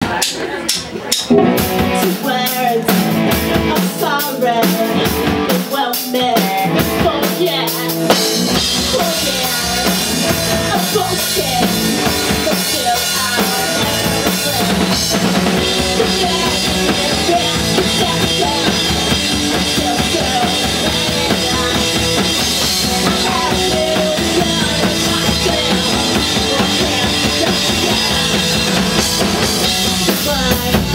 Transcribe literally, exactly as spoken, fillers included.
words of sorrow will me forget, forget a bullshit, but still I'm the best perception until so many times I have to judge myself. I can't just get by.